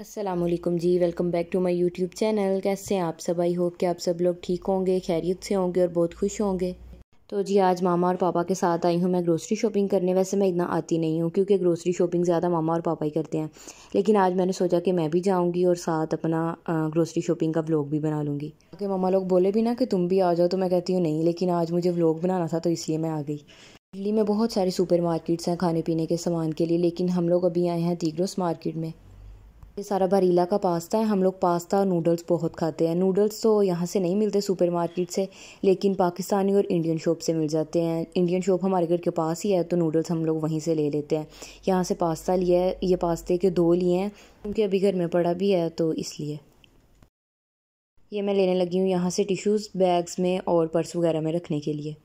अस्सलामुअलैकुम जी, welcome back to my YouTube channel. कैसे हैं आप सब? आई होप कि आप सब लोग ठीक होंगे, खैरियत से होंगे और बहुत खुश होंगे। तो जी आज मामा और पापा के साथ आई हूँ मैं ग्रोसरी शॉपिंग करने। वैसे मैं इतना आती नहीं हूँ क्योंकि ग्रोसरी शॉपिंग ज़्यादा मामा और पापा ही करते हैं, लेकिन आज मैंने सोचा कि मैं भी जाऊँगी और साथ अपना ग्रोसरी शॉपिंग का व्लॉग भी बना लूँगी। कि मामा लोग बोले भी ना कि तुम भी आ जाओ, तो मैं कहती हूँ नहीं, लेकिन आज मुझे व्लॉग बनाना था तो इसलिए मैं आ गई। दिल्ली में बहुत सारी सुपर मार्केट्स हैं खाने पीने के सामान के लिए, लेकिन हम लोग अभी आए हैं तीग्रोस मार्केट में। ये सारा बरीला का पास्ता है। हम लोग पास्ता और नूडल्स बहुत खाते हैं। नूडल्स तो यहाँ से नहीं मिलते सुपर मार्केट से, लेकिन पाकिस्तानी और इंडियन शॉप से मिल जाते हैं। इंडियन शॉप हमारे घर के पास ही है, तो नूडल्स हम लोग वहीं से ले लेते हैं। यहाँ से पास्ता लिया है, ये पास्ते के 2 लिए हैं क्योंकि अभी घर में पड़ा भी है, तो इसलिए ये मैं लेने लगी हूँ यहाँ से टिश्यूज़ बैग्स में और पर्स वगैरह में रखने के लिए।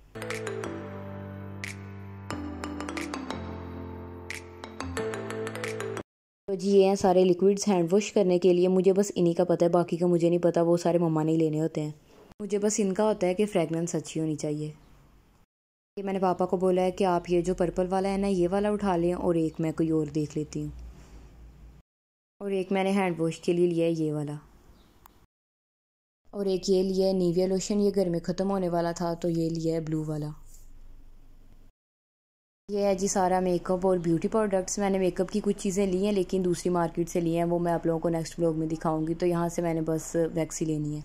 तो जी ये हैं सारे लिक्विड्स हैंड वॉश करने के लिए। मुझे बस इन्हीं का पता है, बाकी का मुझे नहीं पता, वो सारे मम्मा ने ही लेने होते हैं। मुझे बस इनका होता है कि फ्रेगनेंस अच्छी होनी चाहिए। ये मैंने पापा को बोला है कि आप ये जो पर्पल वाला है ना, ये वाला उठा लें, और एक मैं कोई और देख लेती हूँ। और एक मैंने हैंड वॉश के लिए लिया है ये वाला, और एक ये लिया है निविया लोशन, ये घर में ख़त्म होने वाला था तो ये लिया है ब्लू वाला। ये है जी सारा मेकअप और ब्यूटी प्रोडक्ट्स। मैंने मेकअप की कुछ चीज़ें ली हैं, लेकिन दूसरी मार्केट से ली हैं, वो मैं आप लोगों को नेक्स्ट व्लॉग में दिखाऊंगी। तो यहाँ से मैंने बस वैक्स ही लेनी है।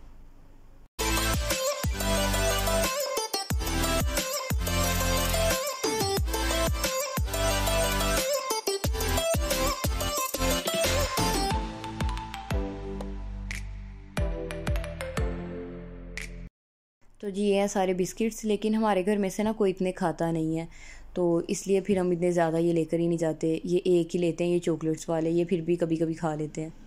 तो जी ये हैं सारे बिस्किट्स, लेकिन हमारे घर में से ना कोई इतने खाता नहीं है, तो इसलिए फिर हम इतने ज़्यादा ये लेकर ही नहीं जाते। ये एक ही लेते हैं, ये चॉकलेट्स वाले, ये फिर भी कभी कभी खा लेते हैं।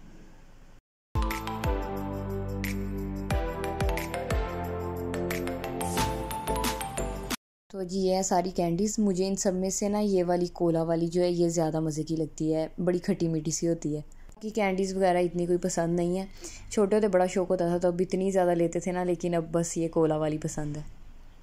तो जी ये है सारी कैंडीज़। मुझे इन सब में से ना ये वाली कोला वाली जो है ये ज़्यादा मज़े की लगती है, बड़ी खट्टी मीठी सी होती है। कि कैंडीज़ वगैरह इतनी कोई पसंद नहीं है। छोटे होते बड़ा शौक होता था तो अब इतनी ज़्यादा लेते थे ना, लेकिन अब बस ये कोला वाली पसंद है।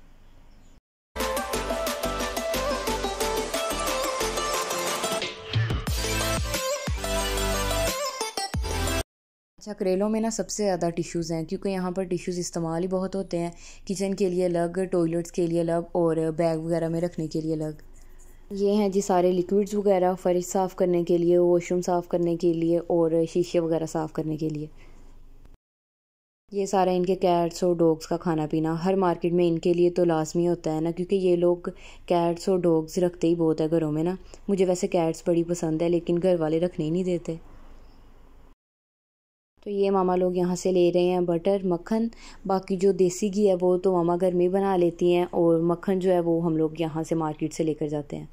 अच्छा करेलों में ना सबसे ज़्यादा टिश्यूज़ हैं, क्योंकि यहाँ पर टिश्यूज़ इस्तेमाल ही बहुत होते हैं। किचन के लिए अलग, टॉयलेट्स के लिए अलग, और बैग वगैरह में रखने के लिए अलग। ये हैं जी सारे लिक्विड्स वगैरह, फर्श साफ़ करने के लिए, वॉशरूम साफ़ करने के लिए, और शीशे वगैरह साफ़ करने के लिए। ये सारा इनके कैट्स और डॉग्स का खाना पीना। हर मार्केट में इनके लिए तो लाजमी होता है ना, क्योंकि ये लोग कैट्स और डॉग्स रखते ही बहुत है घरों में ना। मुझे वैसे कैट्स बड़ी पसंद है, लेकिन घर वाले रखने ही नहीं देते। तो ये मामा लोग यहाँ से ले रहे हैं बटर, मक्खन। बाकी जो देसी घी है वो तो मामा घर में ही बना लेती हैं, और मक्खन जो है वो हम लोग यहाँ से मार्केट से लेकर जाते हैं।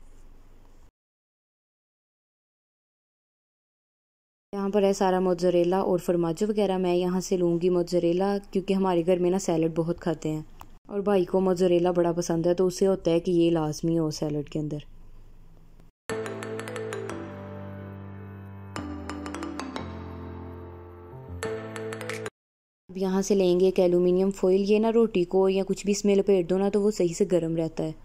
यहाँ पर है सारा मोज़रेला और फरमाजो वगैरह। मैं यहाँ से लूँगी मोज़रेला, क्योंकि हमारे घर में ना सैलड बहुत खाते हैं, और भाई को मोज़रेला बड़ा पसंद है, तो उससे होता है कि ये लाजमी हो सैलड के अंदर। अब यहाँ से लेंगे एक एलुमिनियम फॉइल। ये ना रोटी को या कुछ भी इसमें लपेट दो ना, तो वो सही से गर्म रहता है।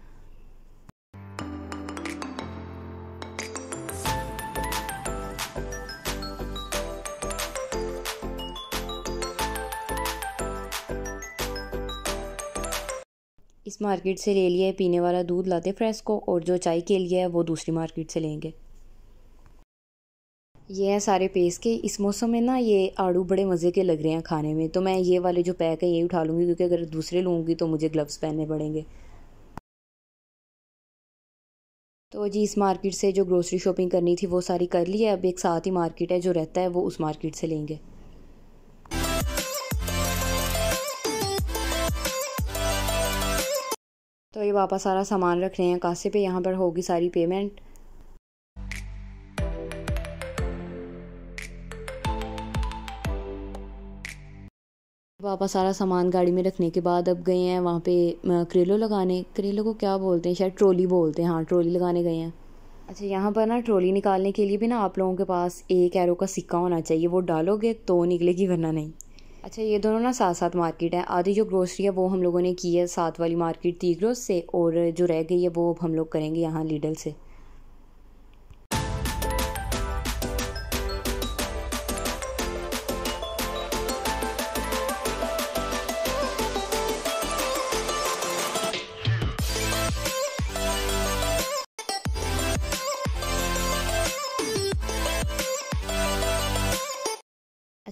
इस मार्केट से ले लिया है पीने वाला दूध लाते फ्रेस्को, और जो चाय के लिए है वो दूसरी मार्केट से लेंगे। ये है सारे पेस्ट के। इस मौसम में ना ये आड़ू बड़े मज़े के लग रहे हैं खाने में, तो मैं ये वाले जो पैक है ये उठा लूँगी, क्योंकि अगर दूसरे लूँगी तो मुझे ग्लव्स पहनने पड़ेंगे। तो जी इस मार्केट से जो ग्रोसरी शॉपिंग करनी थी वो सारी कर ली है। अब एक साथ ही मार्केट है जो रहता है, वो उस मार्केट से लेंगे। तो ये वापस सारा सामान रख रहे हैं कासे पे। यहाँ पर होगी सारी पेमेंट। वापस सारा सामान गाड़ी में रखने के बाद अब गए हैं वहाँ पे करेलो लगाने। करेलो को क्या बोलते हैं, शायद ट्रॉली बोलते हैं। हाँ ट्रॉली लगाने गए हैं। अच्छा यहाँ पर ना ट्रॉली निकालने के लिए भी ना आप लोगों के पास 1 एरो का सिक्का होना चाहिए, वो डालोगे तो निकलेगी, वरना नहीं। अच्छा ये दोनों ना साथ साथ मार्केट है। आधी जो ग्रोसरी है वो हम लोगों ने की है साथ वाली मार्केट तीग्रोस से, और जो रह गई है वो अब हम लोग करेंगे यहाँ लीडल से।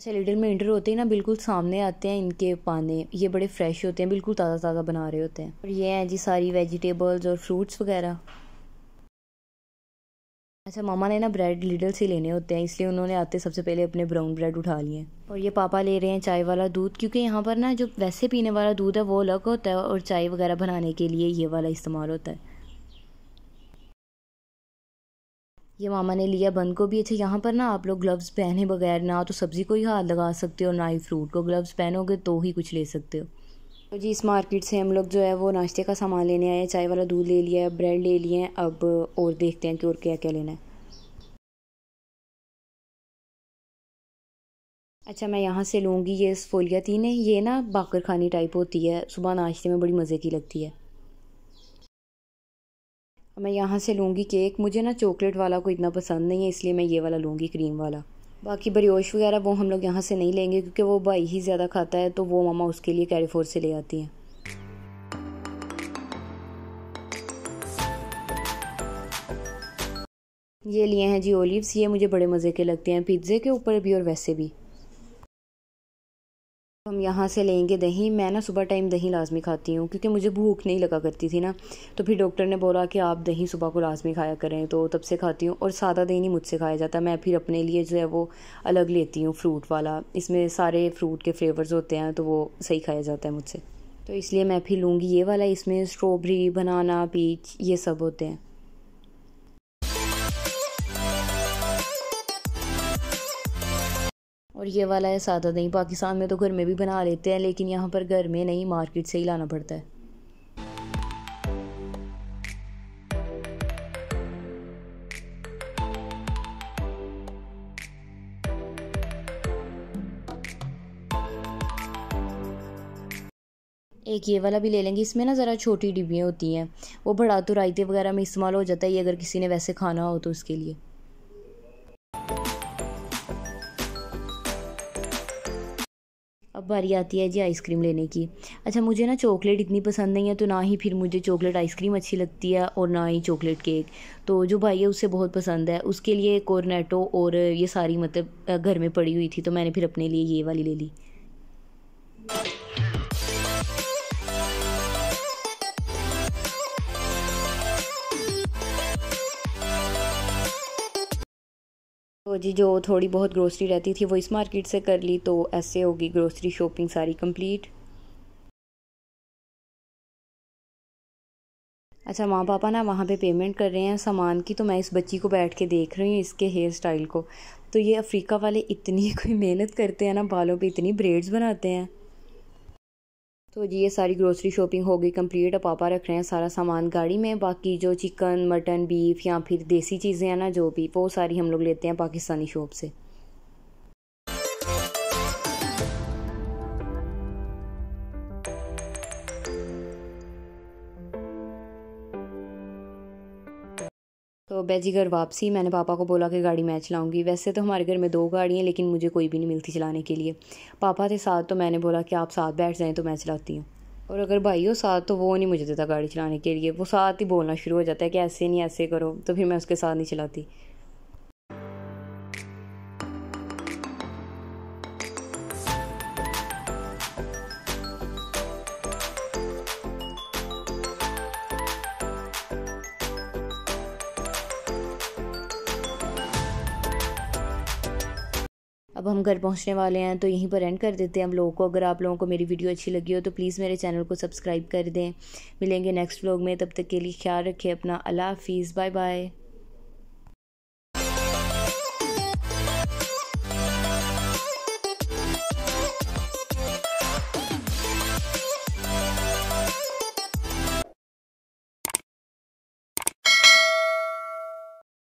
अच्छा, लिटिल में इंटर होते ही ना बिल्कुल सामने आते हैं इनके पाने, ये बड़े फ्रेश होते हैं, बिल्कुल ताज़ा ताज़ा बना रहे होते हैं। और ये हैं जी सारी वेजिटेबल्स और फ्रूट्स वगैरह। अच्छा, मामा ने ना ब्रेड लिटिल से लेने होते हैं, इसलिए उन्होंने आते सबसे पहले अपने ब्राउन ब्रेड उठा लिए। और ये पापा ले रहे हैं चाय वाला दूध, क्योंकि यहाँ पर ना जो वैसे पीने वाला दूध है वो अलग होता है और चाय वगैरह बनाने के लिए ये वाला इस्तेमाल होता है। ये मामा ने लिया बंद को भी। अच्छा, यहाँ पर ना आप लोग ग्लव्स पहने बगैर ना तो सब्ज़ी को ही हाथ लगा सकते हो, ना ही फ्रूट को। ग्लव्स पहनोगे तो ही कुछ ले सकते हो। तो जी इस मार्केट से हम लोग जो है वो नाश्ते का सामान लेने आए हैं। चाय वाला दूध ले लिया है, ब्रेड ले लिए हैं। अब और देखते हैं कि और क्या क्या लेना है। अच्छा, मैं यहाँ से लूँगी ये स्फोलियातीन है, ये ना बाकर खानी टाइप होती है, सुबह नाश्ते में बड़ी मज़े की लगती है। मैं यहाँ से लूँगी केक। मुझे ना चॉकलेट वाला कोई इतना पसंद नहीं है, इसलिए मैं ये वाला लूँगी, क्रीम वाला। बाकी ब्रियोश वगैरह वो हम लोग यहाँ से नहीं लेंगे, क्योंकि वो भाई ही ज़्यादा खाता है, तो वो मामा उसके लिए कैरीफोर से ले आती हैं। ये लिए हैं जी ओलिव्स, ये मुझे बड़े मज़े के लगते हैं, पिज़्ज़े के ऊपर भी और वैसे भी। हम यहाँ से लेंगे दही। मैं ना सुबह टाइम दही लाजमी खाती हूँ, क्योंकि मुझे भूख नहीं लगा करती थी ना, तो फिर डॉक्टर ने बोला कि आप दही सुबह को लाजमी खाया करें, तो तब से खाती हूँ। और सादा दही नहीं मुझसे खाया जाता, मैं फिर अपने लिए जो है वो अलग लेती हूँ, फ्रूट वाला। इसमें सारे फ्रूट के फ्लेवर्स होते हैं, तो वो सही खाया जाता है मुझसे, तो इसलिए मैं फिर लूँगी ये वाला। इसमें स्ट्रॉबेरी, बनाना, पीच ये सब होते हैं। और ये वाला है सादा दही। पाकिस्तान में तो घर में भी बना लेते हैं, लेकिन यहाँ पर घर में नहीं, मार्केट से ही लाना पड़ता है। एक ये वाला भी ले लेंगे। इसमें ना ज़रा छोटी डिब्बियाँ होती हैं, वो बड़ा तो रायते वगैरह में इस्तेमाल हो जाता है, ये अगर किसी ने वैसे खाना हो तो उसके लिए। अब बारी आती है जी आइसक्रीम लेने की। अच्छा, मुझे ना चॉकलेट इतनी पसंद नहीं है, तो ना ही फिर मुझे चॉकलेट आइसक्रीम अच्छी लगती है और ना ही चॉकलेट केक। तो जो भाई है उससे बहुत पसंद है, उसके लिए कॉर्नेटो और ये सारी मतलब घर में पड़ी हुई थी, तो मैंने फिर अपने लिए ये वाली ले ली। तो जी जो थोड़ी बहुत ग्रोसरी रहती थी वो इस मार्केट से कर ली, तो ऐसे होगी ग्रोसरी शॉपिंग सारी कंप्लीट। अच्छा, माँ पापा ना वहाँ पे पेमेंट कर रहे हैं सामान की, तो मैं इस बच्ची को बैठ के देख रही हूँ इसके हेयर स्टाइल को। तो ये अफ्रीका वाले इतनी कोई मेहनत करते हैं ना, बालों पे इतनी ब्रेड्स बनाते हैं। तो जी ये सारी ग्रोसरी शॉपिंग हो गई कंप्लीट। अब पापा रख रहे हैं सारा सामान गाड़ी में। बाकी जो चिकन, मटन, बीफ या फिर देसी चीज़ें हैं ना, जो भी, वो सारी हम लोग लेते हैं पाकिस्तानी शॉप से। तो बेजी घर वापसी, मैंने पापा को बोला कि गाड़ी मैं चलाऊंगी। वैसे तो हमारे घर में दो गाड़ी हैं, लेकिन मुझे कोई भी नहीं मिलती चलाने के लिए। पापा थे साथ, तो मैंने बोला कि आप साथ बैठ जाएं तो मैं चलाती हूँ। और अगर भाई हो साथ तो वो नहीं मुझे देता गाड़ी चलाने के लिए, वो साथ ही बोलना शुरू हो जाता है कि ऐसे नहीं ऐसे करो, तो फिर मैं उसके साथ नहीं चलाती। अब हम घर पहुंचने वाले हैं, तो यहीं पर एंड कर देते हैं हम लोगों को। अगर आप लोगों को मेरी वीडियो अच्छी लगी हो तो प्लीज़ मेरे चैनल को सब्सक्राइब कर दें। मिलेंगे नेक्स्ट व्लॉग में, तब तक के लिए ख्याल रखें अपना। अल्लाह हाफिज़, बाय बाय।